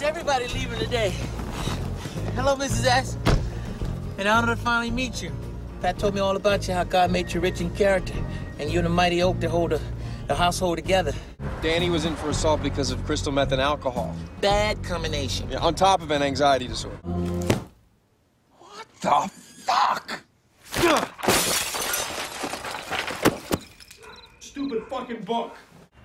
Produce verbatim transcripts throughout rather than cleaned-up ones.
everybody leaving today. Hello, Missus S. An honor to finally meet you. Pat told me all about you, how God made you rich in character, and you and the mighty oak to hold the, the household together. Danny was in for assault because of crystal meth and alcohol. Bad combination. Yeah, on top of an anxiety disorder. What the fuck? Stupid fucking book.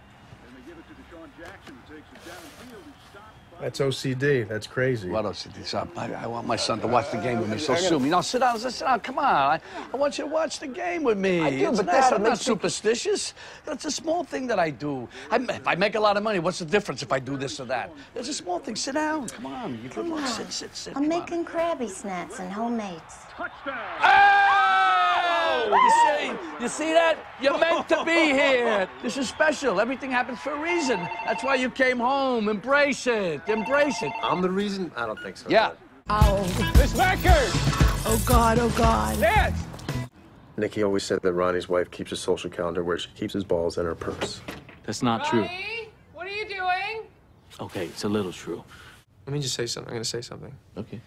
That's O C D. That's crazy. What O C D? I, I want my son to watch the game with me, so sue me. No, sit down, sit down. Come on. I, I want you to watch the game with me. I do, it's but nice. Dad, I'm it not makes me- superstitious. It's a small thing that I do. I, if I make a lot of money, what's the difference if I do this or that? It's a small thing. Sit down. Come on. You Come can on. sit, sit, sit. I'm Come making on. Krabby Snacks and homemades. Oh! You see? You see that? You're meant to be here. This is special. Everything happens for a reason. That's why you came home. Embrace it. Embrace it. I'm the reason? I don't think so. Yeah. Oh. Miss Becker! Oh, God, oh, God. Yes! Nikki always said that Ronnie's wife keeps a social calendar where she keeps his balls in her purse. That's not true. Ronnie, what are you doing? Okay, it's a little true. Let me just say something. I'm going to say something. Okay.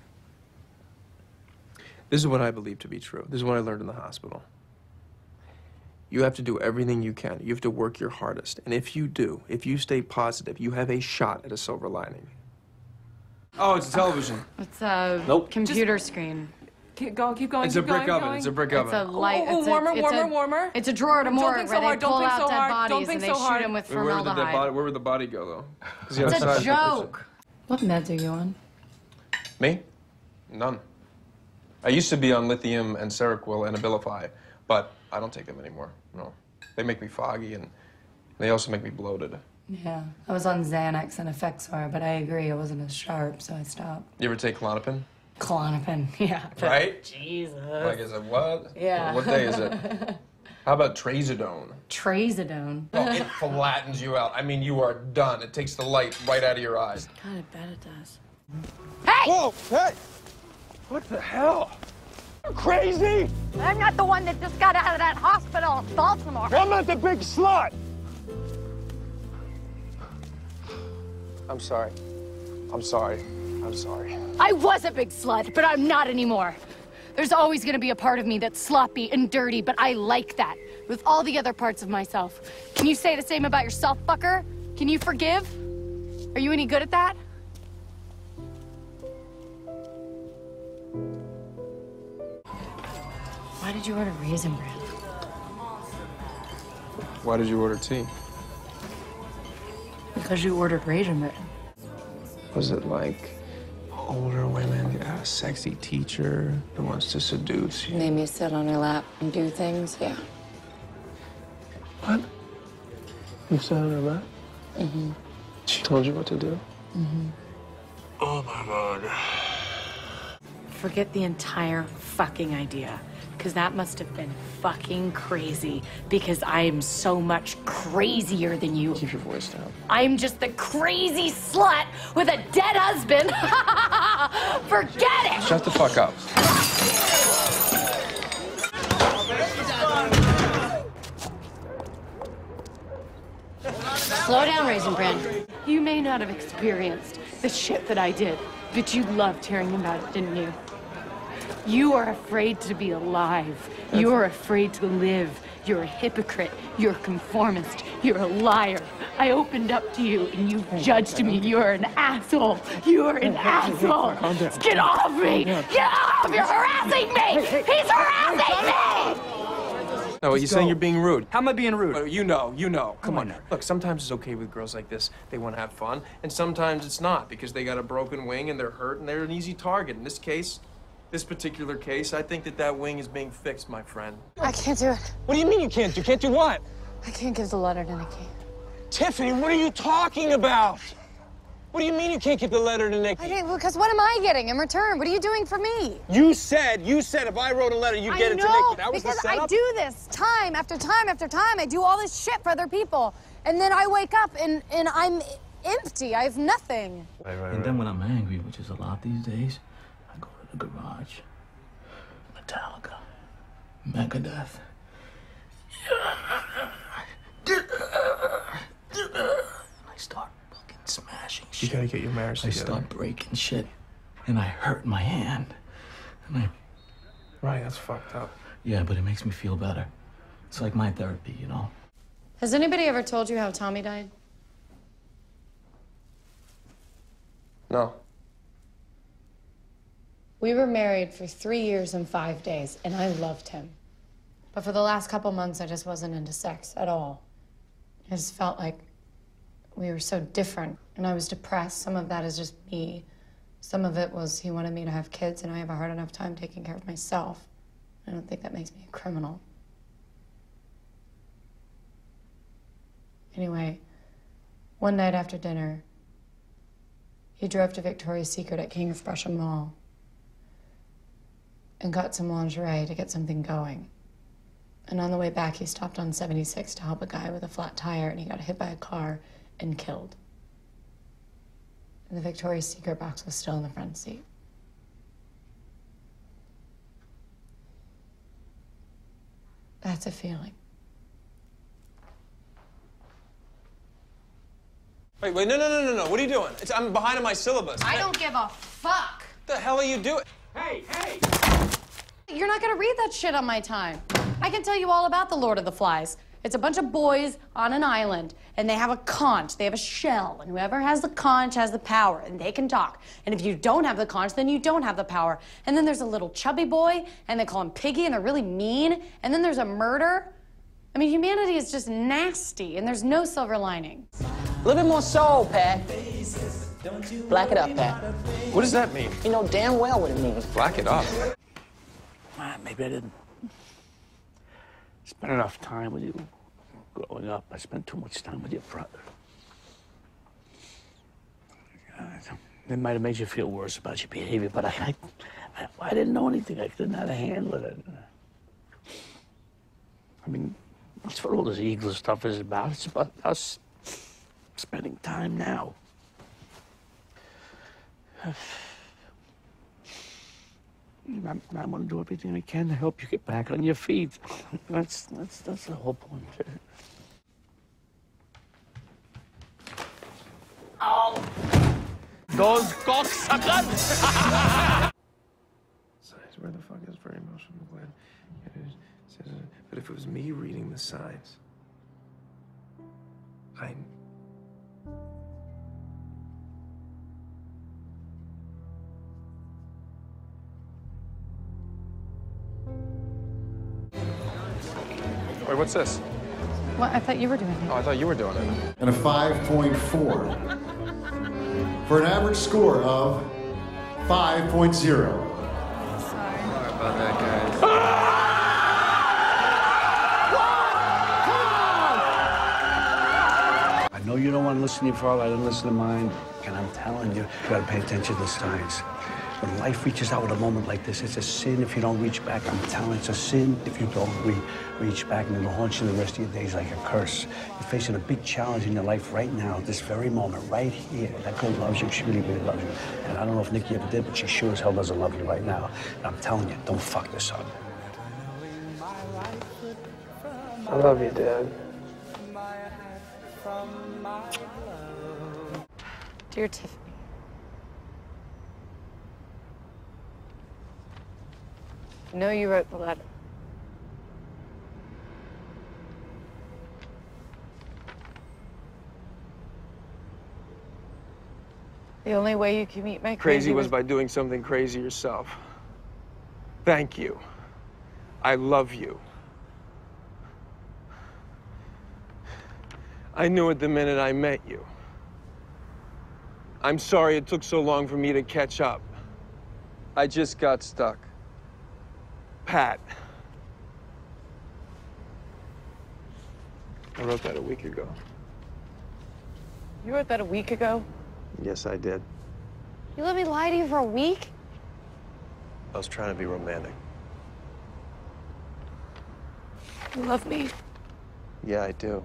This is what I believe to be true. This is what I learned in the hospital. You have to do everything you can. You have to work your hardest. And if you do, if you stay positive, you have a shot at a silver lining. Oh, it's a television. It's a Nope. computer screen. Keep going, keep going, It's keep a brick going, oven. going. It's a brick It's oven. a light. Oh, oh, it's a- warmer, it's warmer, a, warmer. It's a drawer to Don't morgue think so where hard, they don't pull think out so dead hard, bodies don't and think they so shoot hard. them with Where would the dead body, formaldehyde. where would the body go, though? 'Cause you It's have a size of the person. joke. What meds are you on? Me? None. I used to be on lithium and Seroquel and Abilify, but I don't take them anymore. No. They make me foggy, and they also make me bloated. Yeah, I was on Xanax and Effexor, but I agree, it wasn't as sharp, so I stopped. You ever take Klonopin? Klonopin, yeah. Right? Jesus. Like, is it what? Yeah. What day is it? How about Trazodone? Trazodone. Oh, it flattens you out. I mean, you are done. It takes the light right out of your eyes. God, I bet it does. Hey! Whoa! Hey! What the hell? You're crazy! I'm not the one that just got out of that hospital in Baltimore. I'm not the big slut! I'm sorry. I'm sorry. I'm sorry. I was a big slut, but I'm not anymore. There's always gonna be a part of me that's sloppy and dirty, but I like that with all the other parts of myself. Can you say the same about yourself, fucker? Can you forgive? Are you any good at that? Why did you order Raisin Bran? Why did you order tea? Because you ordered Raisin Bran. Was it like older women get a sexy teacher who wants to seduce you? Made me sit on her lap and do things, yeah. What? You sat on her lap? Mm-hmm. She told you what to do? Mm-hmm. Oh my God. Forget the entire fucking idea, because that must have been fucking crazy, because I am so much crazier than you. Keep your voice down. I'm just the crazy slut with a dead husband. Forget it! Shut the fuck up. Slow down, Raisin Bran. You may not have experienced the shit that I did, but you loved hearing about it, didn't you? You are afraid to be alive. You are afraid to live. You're a hypocrite. You're a conformist. You're a liar. I opened up to you and you judged me. You're an asshole. You're an asshole. Get off me! Get off! You're harassing me! He's harassing me! No, you're saying you're being rude. How am I being rude? Well, you know, you know. Come No, on. I know. Look, sometimes it's okay with girls like this. They want to have fun. And sometimes it's not because they got a broken wing and they're hurt and they're an easy target. In this case, this particular case, I think that that wing is being fixed, my friend. I can't do it. What do you mean you can't do? Can't do what? I can't give the letter to Nikki. Tiffany, what are you talking about? What do you mean you can't give the letter to Nikki? I didn't, because what am I getting in return? What are you doing for me? You said, you said if I wrote a letter, you'd get it to Nikki. That was the because setup? I do this time after time after time. I do all this shit for other people. And then I wake up and, and I'm empty. I have nothing. Right, right, And then when I'm angry, which is a lot these days, I go to the garage. Metallica. Megadeth. And I start fucking smashing You gotta get your marriage I together. start breaking shit, and I hurt my hand. And I... Right, that's fucked up. Yeah, but it makes me feel better. It's like my therapy, you know? Has anybody ever told you how Tommy died? No. We were married for three years and five days, and I loved him. But for the last couple months, I just wasn't into sex at all. I just felt like we were so different, and I was depressed. Some of that is just me. Some of it was he wanted me to have kids, and I have a hard enough time taking care of myself. I don't think that makes me a criminal. Anyway, one night after dinner, he drove to Victoria's Secret at King of Prussia Mall and got some lingerie to get something going. And on the way back, he stopped on seventy-six to help a guy with a flat tire, and he got hit by a car and killed. And the Victoria's Secret box was still in the front seat. That's a feeling. Wait, wait, no, no, no, no, no. What are you doing? It's, I'm behind on my syllabus. I don't give a fuck. What the hell are you doing? Hey, hey! You're not gonna read that shit on my time. I can tell you all about the Lord of the Flies. It's a bunch of boys on an island, and they have a conch, they have a shell, and whoever has the conch has the power, and they can talk. And if you don't have the conch, then you don't have the power. And then there's a little chubby boy, and they call him Piggy, and they're really mean. And then there's a murder. I mean, humanity is just nasty, and there's no silver lining. A little bit more soul, Pat. Black it up, Pat. What does that mean? You know damn well what it means. Black it up. Ah, maybe I didn't spend enough time with you growing up. I spent too much time with your brother. God, it might have made you feel worse about your behavior, but I, I, I, I didn't know anything. I didn't know how to handle it. I mean, that's what all this Eagle stuff is about. It's about us spending time now. I, I want to do everything I can to help you get back on your feet. That's that's that's the whole point. Oh, those cocksuckers! Signs, where the fuck is very emotional blend? It is, it says, uh, but if it was me reading the signs, I. Wait, what's this? Well, I thought you were doing it. Oh, I thought you were doing it. And a five point four for an average score of five point zero. Sorry about that, guys. I know you don't want to listen to your father. I don't listen to mine. And I'm telling you, you got to pay attention to the signs. When life reaches out at a moment like this, it's a sin if you don't reach back. I'm telling you, it's a sin if you don't re reach back, and it'll haunt you the rest of your days like a curse. You're facing a big challenge in your life right now, this very moment, right here. That girl loves you. She really, really loves you. And I don't know if Nikki ever did, but she sure as hell doesn't love you right now. And I'm telling you, don't fuck this up. I love you, Dad. Dear Tiffany, I know you wrote the letter. The only way you can meet my crazy, Crazy was was by doing something crazy yourself. Thank you. I love you. I knew it the minute I met you. I'm sorry it took so long for me to catch up. I just got stuck. Pat. I wrote that a week ago. You wrote that a week ago? Yes, I did. You let me lie to you for a week? I was trying to be romantic. You love me? Yeah, I do.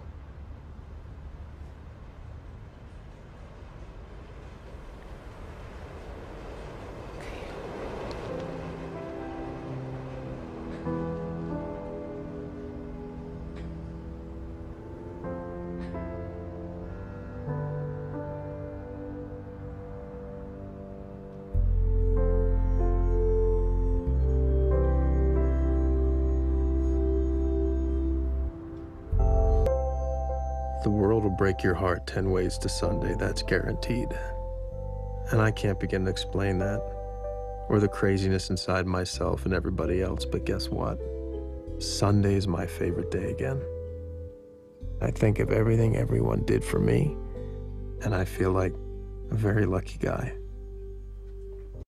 world will break your heart ten ways to Sunday, that's guaranteed. And I can't begin to explain that, or the craziness inside myself and everybody else, but guess what? Sunday is my favorite day again. I think of everything everyone did for me, and I feel like a very lucky guy.